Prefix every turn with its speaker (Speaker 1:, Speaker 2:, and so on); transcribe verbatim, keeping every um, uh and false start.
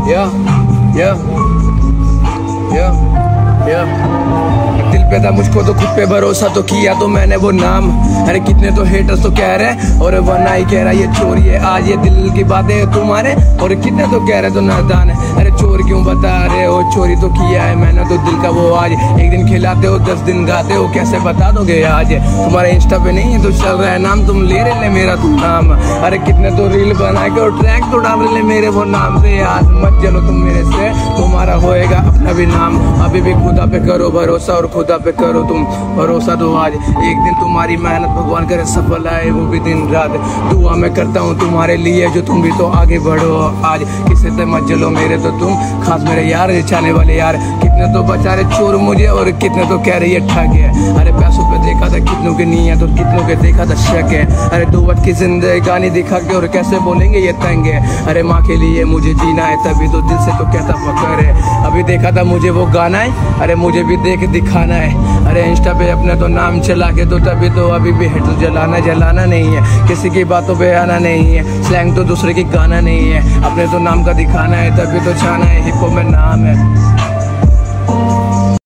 Speaker 1: Yeah, yeah, yeah, yeah. दिल पे था मुझको तो खुद पे भरोसा तो किया तो मैंने वो नाम। अरे कितने तो हेटर्स तो कह रहे और वरना ही कह रहा ये चोरी है आज ये दिल की बातें तुम्हारे। और कितने तो कह रहे तो नादान है। अरे चोर क्यों बता रहे हो, चोरी तो किया है मैंने तो दिल का वो आज। एक दिन खिलाते हो दस दिन गाते हो, कैसे बता दोगे आज। तुम्हारे इंस्टा पे नहीं है तो चल रहा है नाम, तुम ले रहे ले मेरा तुम नाम। अरे कितने तो रील बना के और ट्रैक तो डाल रहे मेरे वो नाम से। आज मत चलो तुम मेरे से, तुम्हारा होएगा अपना भी नाम। अभी भी खुदा पे करो भरोसा और खुदा पे करो तुम भरोसा। तो आज एक दिन तुम्हारी मेहनत भगवान करे सफल आए, वो भी दिन रात दुआ मैं करता हूँ तुम्हारे लिए जो तुम भी तो आगे बढ़ो। आज किसी से मत जलो मेरे तो तुम खास मेरे यार चाहने वाले यार। कितने तो बचा रहे चोर मुझे और कितने तो कह रहे ये ठग है। अरे पैसों पे देखा था कितनों के नहीं है तो कितनों के देखा था शक है। अरे दो वक्त की जिंदगानी दिखा के और कैसे बोलेंगे ये तंग है। अरे माँ के लिए मुझे जीना है तभी तो दिल से तो कहता फकर है। अभी देखा था मुझे वो गाना है, अरे मुझे भी देख दिखाना है। अरे इंस्टा पे अपने तो नाम चला के तो तभी तो अभी भी है तो जलाना जलाना नहीं है, किसी की बातों पे आना नहीं है। स्लैंग तो दूसरे की गाना नहीं है, अपने तो नाम का दिखाना है तभी तो छाना है। हिप हॉप में नाम है।